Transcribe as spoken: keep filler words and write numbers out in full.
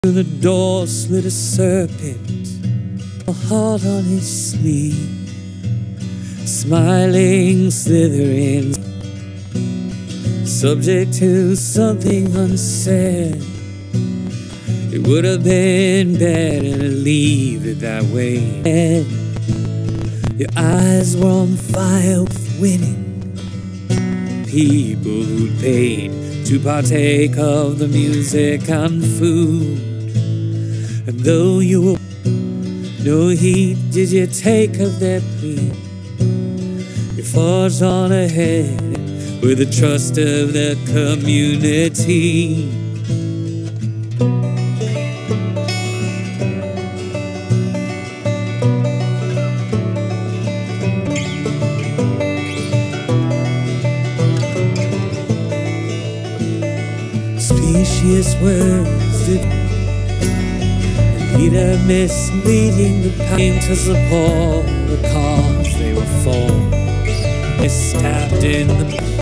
Through the door slid a serpent, a heart on his sleeve, smiling, slithering, subject to something unsaid. It would have been better to leave it that way. And your eyes were on fire with winning people who'd paid to partake of the music and food. And though you were no heed did you take of their plea, you forged on ahead with the trust of the community. Specious words did leader misleading the pain to support the cause they were for. They stabbed in the